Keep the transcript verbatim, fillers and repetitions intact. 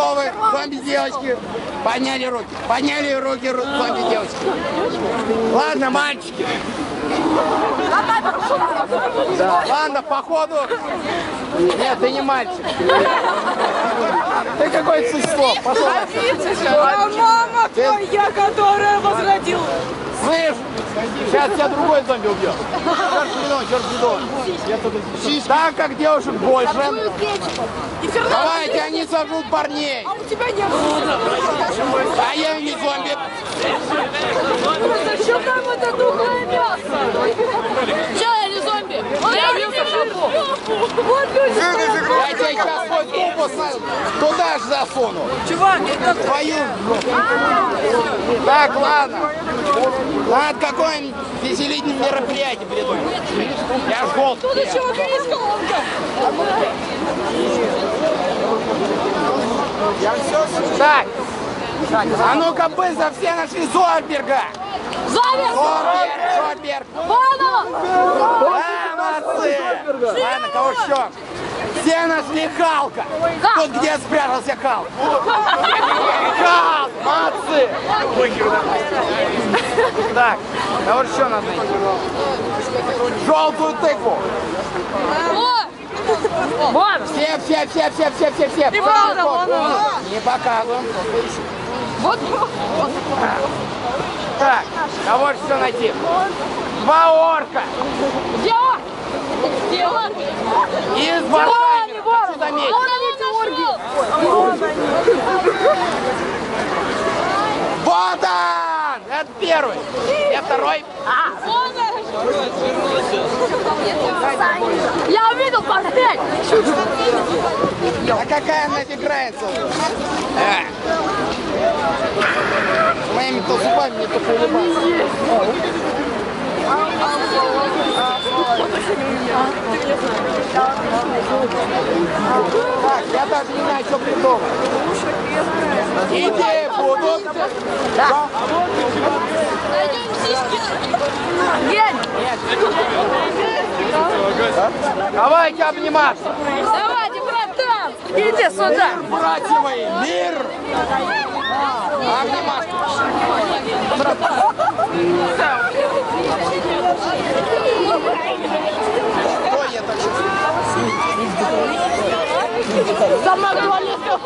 Готовы? Зомби-девочки. Подняли руки. Подняли руки зомби-девочки. Ладно, мальчики. Да. Ладно, походу. Нет, ты не мальчик. Ты какое существо? Пошел. А мама твоя, которая возродила. Слышь, сейчас тебя другой зомби убьет. Черт бедон, черт Так как девушек больше, давайте они сожгут парней. А у тебя не было. А я не зомби. Зачем нам это тухлое мясо? Че, я не зомби? Я явился шапу. Вот люди. Я тебя сейчас свой тупо туда же засуну. Чувак, это Твою. Так, ладно. Надо какое-нибудь веселительное мероприятие придумать. Я ж голод. тут еще есть колонка. Так. А ну-ка быстро все нашли Зольберга. Зомби! Зольберг, Зольберг. Вон он! А, молодцы. Ладно, кого еще? Все нашли Халка. Тут где спрятался Халк. Халк, молодцы. Так, кого еще надо найти? Желтую тыкву. Вон! Все, все, все, все, все, все, все. И вон он, вон он. Не показываем. Вот! Так, кого же еще найти? Два орка. Где он? Где он? Из Вархаммера. Хочу заметить. Вон они, орги! Вот он! Это первый. Я второй. Вон он! Я увидел портрет! А какая нафиг разница? Э. С моими-то зубами не только улыбаться. Так, я даже не знаю, что придумать. Идеи будут. Да. Найдем сиськи! Нет! Давайте обниматься. Давайте, братан! Иди сюда! Братья мои, мир! Обнимашки. Ой, я так сейчас... Сама туалетка!